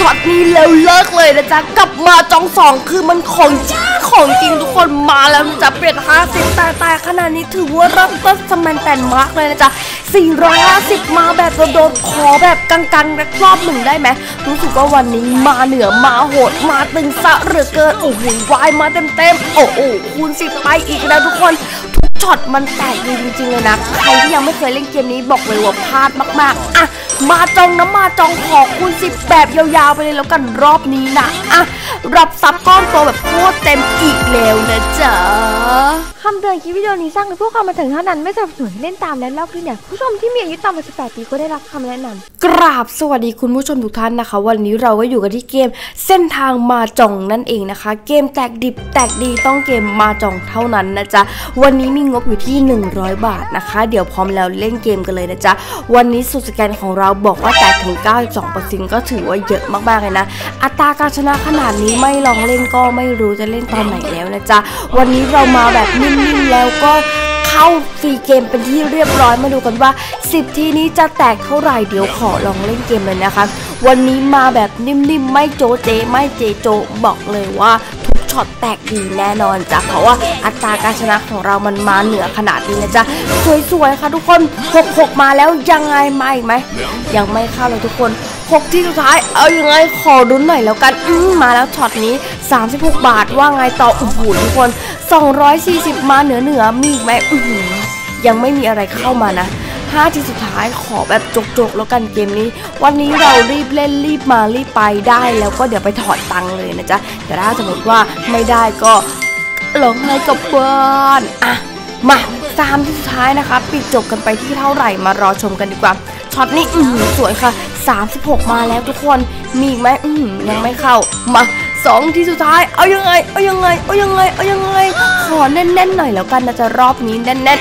ช็อตนี้แล้วเลิกเลยนะจ๊ะกลับมาจอง2คือมันของจริงทุกคนมาแล้วจะเปลี่ยน50แต่ขนาดนี้ถือว่าเริ่มต้นสมันแตนมากเลยนะจ๊ะ450มาแบบโดนขอแบบกังๆรอบหนึ่งได้ไหมรู้สึกว่าวันนี้มาเหนือมาโหดมาตึงสะเหลือเกินโอ้โหวายมาเต็มโอ้โหคูณ10ไปอีกแล้วทุกคนช็อตมันแตกดีจริงๆเลยนะใครที่ยังไม่เคยเล่นเกมนี้บอกเลยว่าพลาดมากๆอ่ะมาจองขอคูณ10แบบยาวๆไปเลยแล้วกันรอบนี้นะอ่ะรับซับก้อนโตแบบโคตรเต็มอีกแล้วนะจ๊ะคำเตือนคลิปวิดีโอนี้สร้างโดยผู้ความบันเทิงเท่านั้นไม่สนับสนุนให้เล่นตามและลอกเลียนแบบผู้ชมที่มีอายุต่ำกว่า18 ปีก็ได้รับคำแนะนำกราบสวัสดีคุณผู้ชมทุกท่านนะคะวันนี้เราก็อยู่กันที่เกมเส้นทางมาจองนั่นเองนะคะเกมแตกดิบแตกดีต้องเกมมาจองเท่านั้นนะจ๊ะวันนี้มีงบอยู่ที่100 บาทนะคะเดี๋ยวพร้อมแล้วเล่นเกมกันเลยนะจ๊ะวันนี้สูตรสแกนของเราบอกว่าแตกถึง 92% ก็ถือว่าเยอะมากๆเลยนะอัตราการชนะขนาดนี้ไม่ลองเล่นก็ไม่รู้จะเล่นตอนไหนแล้วนะจ๊ะวันนี้เรามาแบบนิ่มๆแล้วก็เข้าฟรีเกมเป็นที่เรียบร้อยมาดูกันว่า10ทีนี้จะแตกเท่าไหร่เดี๋ยวขอลองเล่นเกมเลยนะคะวันนี้มาแบบนิ่มๆไม่โจเจไม่เจโจบอกเลยว่าทุกช็อตแตกดีแน่นอนจ้ะเพราะว่าอัตราการชนะของเรามันมาเหนือขนาดนี้นะจ๊ะสวยๆค่ะทุกคน66มาแล้วยังไงมาอีกไหมยังไม่เข้าเลยทุกคน6ที่สุดท้ายเอายังไงขอรุ้นหน่อยแล้วกันมาแล้วช็อตนี้36 บาทว่าไงต่อโอ้โหทุกคน240มาเหนือมีอีกไหมยังไม่มีอะไรเข้ามานะ5ที่สุดท้ายขอแบบจกแล้วกันเกมนี้วันนี้เรารีบเล่นรีบมารีบไปได้แล้วก็เดี๋ยวไปถอดตังค์เลยนะจ๊ะแต่ถ้าสมมติว่าไม่ได้ก็ร้องไห้กับเพื่อนอ่ะมา3ที่สุดท้ายนะคะปิดจบกันไปที่เท่าไหร่มารอชมกันดีกว่าช็อตนี้สวยค่ะ36มาแล้วทุกคนมีอีกไหมยังไม่เข้ามา2ที่สุดท้ายเอายังไงขอแน่นๆหน่อยแล้วกันนะจะรอบนี้แน่น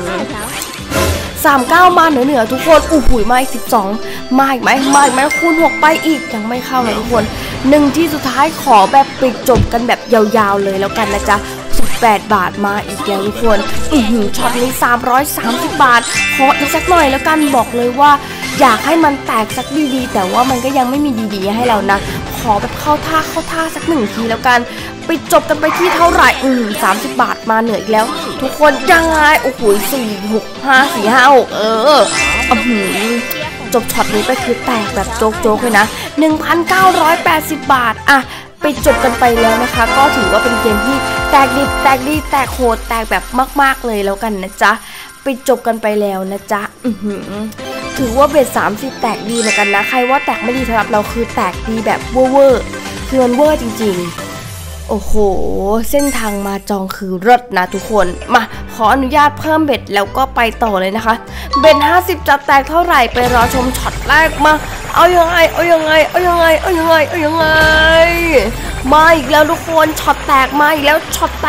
39มาเหนือทุกคนมาอีก12มาอีกไหมคูณ6ไปอีกยังไม่เข้าเลยทุกคน1ที่สุดท้ายขอแบบปิดจบกันแบบยาวๆเลยแล้วกันนะจ๊ะ18 บาทมาอีกแล้วทุกคนช็อตนี้330 บาทขออีกสักหน่อยแล้วกันบอกเลยว่าอยากให้มันแตกสักดีๆแต่ว่ามันก็ยังไม่มีดีๆให้เรานะขอแบบเข้าท่าสัก1ทีแล้วกันไปจบกันไปที่เท่าไหร่30 บาทมาเหนืออีกแล้วทุกคนยังไง4 6 5 4 5 6จบช็อตนี้ไปคือแตกแบบโจ๊กเลยนะ 1,980 บาทอ่ะไปจบกันไปแล้วนะคะก็ถือว่าเป็นเกมที่แตกดิบแตกดีแตกโหดแตกแบบมากๆเลยแล้วกันนะจ๊ะไปจบกันไปแล้วนะจ๊ะถือว่าเบ็ด30แตกดีเหมือนกันนะใครว่าแตกไม่ดีสำหรับเราคือแตกดีแบบเวอร์คือมันเวอร์จริงๆโอ้โหเส้นทางมาจองคือรถนะทุกคนมาขออนุญาตเพิ่มเบ็ดแล้วก็ไปต่อเลยนะคะเบ็ด50จะแตกเท่าไหร่ไปรอชมช็อตแรกมาเอายังไงมาอีกแล้วทุกคนช็อตแตกมาอีกแล้ว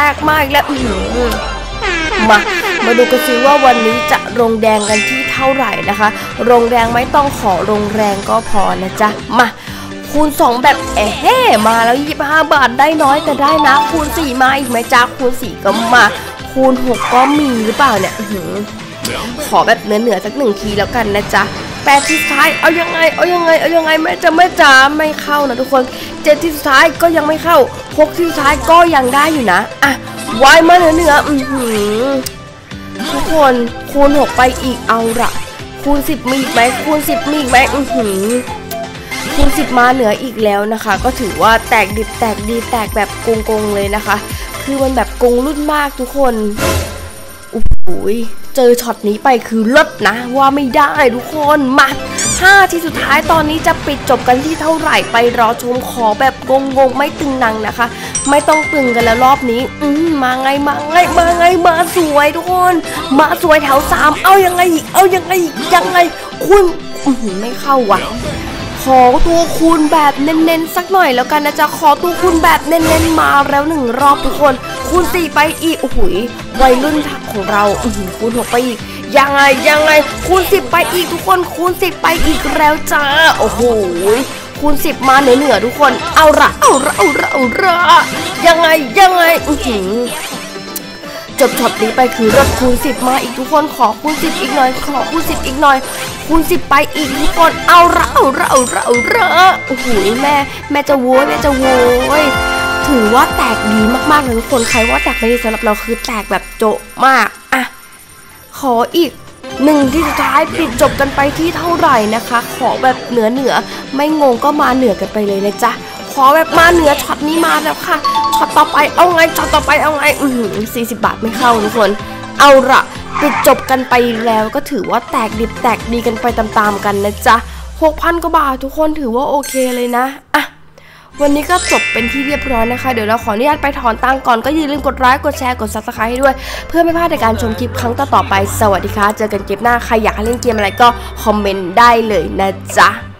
มาดูกันสิว่าวันนี้จะลงแดงกันที่เท่าไหร่นะคะลงแดงไม่ต้องขอลงแรงก็พอนะจ๊ะมาคูณ2แบบมาแล้ว25 บาทได้น้อยแต่ได้นะคูณ4มาอีกไหมจ๊ะคูณ4ก็มาคูณ6ก็มีหรือเปล่าเนี่ยขอแบบเหนือสัก1ทีแล้วกันนะจ๊ะ8ที่สุดท้ายเอายังไงไม่เข้านะทุกคน7ที่สุดท้ายก็ยังไม่เข้า6ที่สุดท้ายก็ยังได้อยู่นะอ่ะวายมาเหนือทุกคนคูณ6ไปอีกเอาละคูณ10มีอีกไหมคูณ10มาเหนืออีกแล้วนะคะก็ถือว่าแตกดิบแตกดีแตกแบบโกงเลยนะคะคือมันแบบโกงรุ่นมากทุกคนเจอช็อตนี้ไปคือเลิศนะว่าไม่ได้ทุกคนมา5ที่สุดท้ายตอนนี้จะปิดจบกันที่เท่าไหร่ไปรอชมขอแบบงงไม่ตึงนังนะคะไม่ต้องตึงกันแล้วรอบนี้มาไงมาสวยทุกคนมาสวยแถว3เอายังไงคุณไม่เข้าว่ะขอตัวคูณแบบเน้นๆสักหน่อยแล้วกันนะจ๊ะขอตัวคูณแบบเน้นๆมาแล้ว1รอบทุกคนคูณ4ไปอีกวัยรุ่นของเราคูณ6ไปอีกยังไงคูณ10ไปอีกทุกคนคูณ10ไปอีกแล้วจ้าคูณ10มาเหนือทุกคนเอาละยังไงจจบช็อตนี้ไปคือรถคูณ10มาอีกทุกคนขอคูณ10อีกหน่อยขอคูณ10อีกหน่อยคูณ10ไปอีกทุกคนเอาละโอ้โหแม่จะโวยถือว่าแตกดีมากๆเลยทุกคนใครว่าแตกไม่ดีสำหรับเราคือแตกแบบโจ๊ะมากอะขออีก1ที่สุดท้ายปิดจบกันไปที่เท่าไหร่นะคะขอแบบเหนือไม่งงก็มาเหนือกันไปเลยนะจ๊ะขอแบบมาเหนือช็อตนี้มาแล้วค่ะช็อตต่อไปเอาไงช็อตต่อไปเอาไง40 บาทไม่เข้าทุกคนเอาละปิดจบกันไปแล้วก็ถือว่าแตกดิบแตกดีกันไปตามๆกันนะจ๊ะ 6,000 กว่าบาททุกคนถือว่าโอเคเลยนะอะวันนี้ก็จบเป็นที่เรียบร้อยนะคะเดี๋ยวเราขออนุญาตไปถอนตังค์ก่อนก็อย่าลืมกดไลค์กดแชร์กด Subscribe ให้ด้วยเพื่อไม่พลาดในการชมคลิปครั้งต่อไปสวัสดีค่ะเจอกันเกมหน้าใครอยากให้เล่นเกมอะไรก็คอมเมนต์ได้เลยนะจ๊ะ